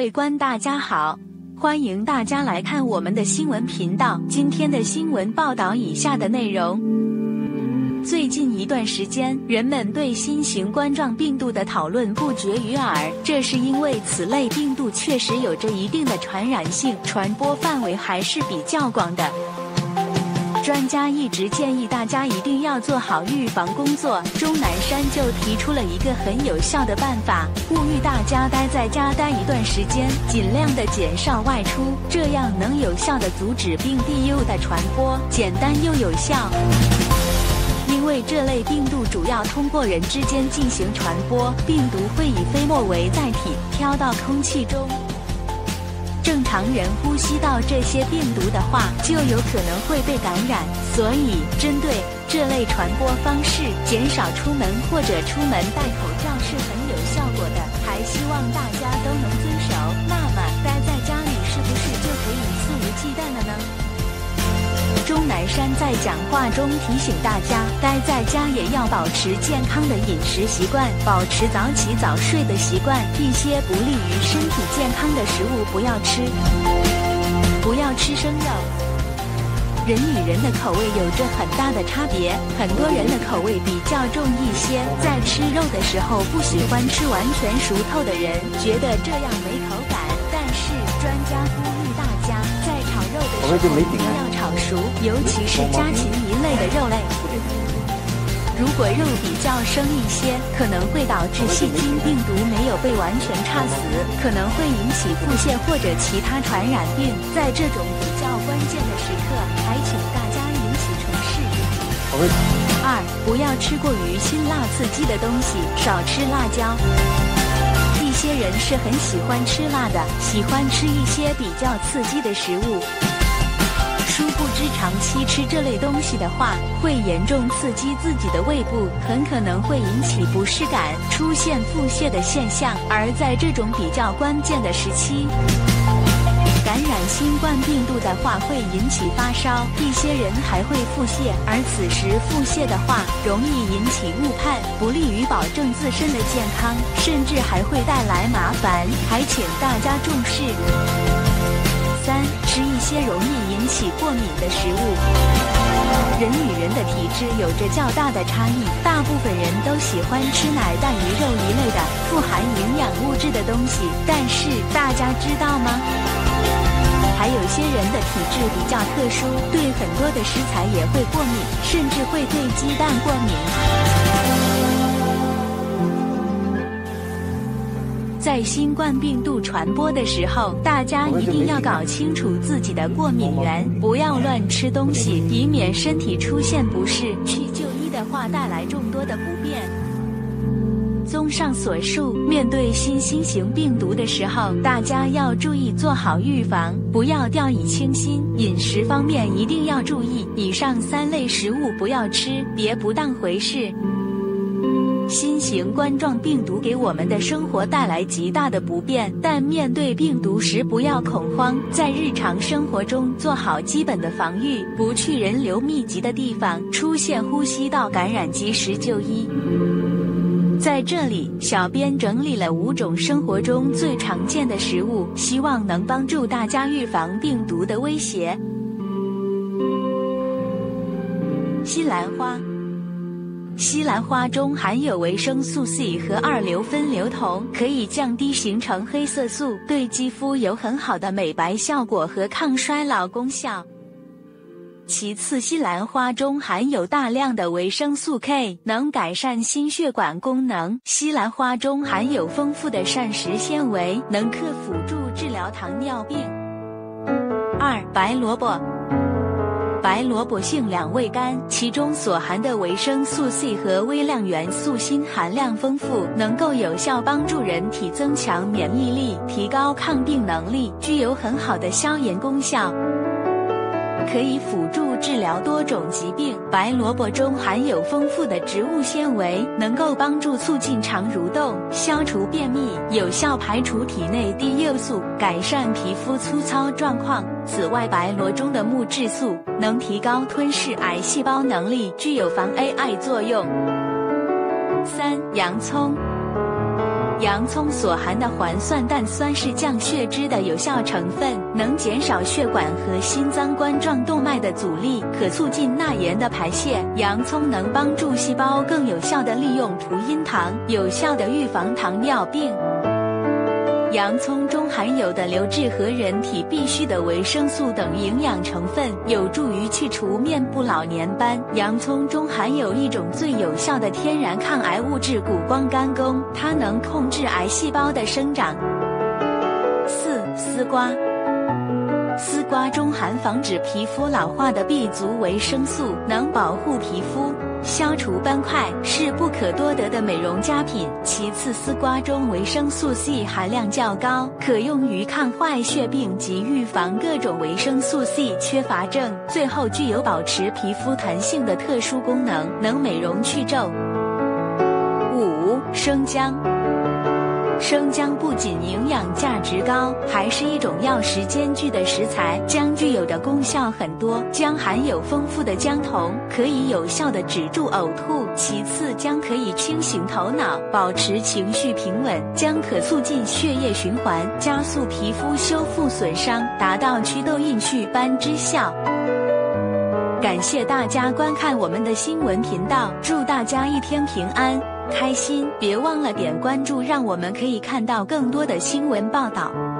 位观大家好，欢迎大家来看我们的新闻频道。今天的新闻报道以下的内容。最近一段时间，人们对新型冠状病毒的讨论不绝于耳，这是因为此类病毒确实有着一定的传染性，传播范围还是比较广的。专家一直建议大家一定要做好预防工作，钟南山就提出了一个很有效的办法，呼吁大家待在家待一段时间，尽量的减少外出，这样能有效的阻止病毒的传播，简单又有效。因为这类病毒主要通过人之间进行传播，病毒会以飞沫为载体，飘到空气中。正常人呼吸到这些病毒的话，就有可能会被感染，所以针对这类传播方式，减少出门或者出门戴口罩是很有效果的，还希望大家都能遵守。那么待在家里是不是就可以肆无忌惮了呢？钟南山在讲话中提醒大家，待在家也要保持健康的饮食习惯，保持早起早睡的习惯，一些不利于身体健康的食物不要吃，不要吃生肉。人与人的口味有着很大的差别，很多人的口味比较重一些，在吃肉的时候不喜欢吃完全熟透的人，觉得这样没口感，但是专家呼吁大家在炒肉的时候一定要炒熟，尤其是家禽一类的肉类。如果肉比较生一些，可能会导致细菌病毒没有被完全叉死，可能会引起腹泻或者其他传染病。在这种比较关键的时刻，还请大家引起重视。2. 不要吃过于辛辣刺激的东西，少吃辣椒。一些人是很喜欢吃辣的，喜欢吃一些比较刺激的食物。殊不知长期吃这类东西的话，会严重刺激自己的胃部，很可能会引起不适感，出现腹泻的现象。而在这种比较关键的时期，感染新冠病毒的话会引起发烧，一些人还会腹泻，而此时腹泻的话容易引起误判，不利于保证自身的健康，甚至还会带来麻烦，还请大家重视。3. 吃一些容易引起过敏的食物。人与人的体质有着较大的差异，大部分人都喜欢吃奶蛋鱼肉一类的富含营养物质的东西，但是大家知道吗？还有些人的体质比较特殊，对很多的食材也会过敏，甚至会对鸡蛋过敏。在新冠病毒传播的时候，大家一定要搞清楚自己的过敏源，不要乱吃东西，以免身体出现不适，去就医的话带来众多的不便。综上所述，面对新型病毒的时候，大家要注意做好预防，不要掉以轻心。饮食方面一定要注意，以上3类食物不要吃，别不当回事。新型冠状病毒给我们的生活带来极大的不便，但面对病毒时不要恐慌，在日常生活中做好基本的防御，不去人流密集的地方，出现呼吸道感染及时就医。在这里，小编整理了5种生活中最常见的食物，希望能帮助大家预防病毒的威胁。西兰花。西兰花中含有维生素 C 和2硫酚硫酮，可以降低形成黑色素，对肌肤有很好的美白效果和抗衰老功效。其次，西兰花中含有大量的维生素 K， 能改善心血管功能。西兰花中含有丰富的膳食纤维，能辅助治疗糖尿病。2. 白萝卜。白萝卜性两味甘，其中所含的维生素 C 和微量元素锌含量丰富，能够有效帮助人体增强免疫力，提高抗病能力，具有很好的消炎功效，可以辅助治疗多种疾病。白萝卜中含有丰富的植物纤维，能够帮助促进肠蠕动，消除便秘，有效排除体内低幼素，改善皮肤粗糙状况。此外，白萝中的木质素能提高吞噬癌细胞能力，具有防 AI 作用。3. 洋葱。 洋葱所含的环酸氮酸是降血脂的有效成分，能减少血管和心脏冠状动脉的阻力，可促进钠盐的排泄。洋葱能帮助细胞更有效地利用葡萄糖，有效地预防糖尿病。洋葱中含有的硫质和人体必需的维生素等营养成分，有助于去除面部老年斑。洋葱中含有一种最有效的天然抗癌物质谷胱甘肱，它能控制癌细胞的生长。4. 丝瓜。丝瓜中含防止皮肤老化的 B 族维生素，能保护皮肤，消除斑块，是不可多得的美容佳品。其次，丝瓜中维生素 C 含量较高，可用于抗坏血病及预防各种维生素 C 缺乏症。最后，具有保持皮肤弹性的特殊功能，能美容去皱。5. 生姜。生姜不仅营养价值高，还是一种药食兼具的食材。姜具有的功效很多，姜含有丰富的姜酮，可以有效地止住呕吐。其次，姜可以清醒头脑，保持情绪平稳。姜可促进血液循环，加速皮肤修复损伤，达到祛痘印祛斑之效。感谢大家观看我们的新闻频道，祝大家一天平安开心，别忘了点关注，让我们可以看到更多的新闻报道。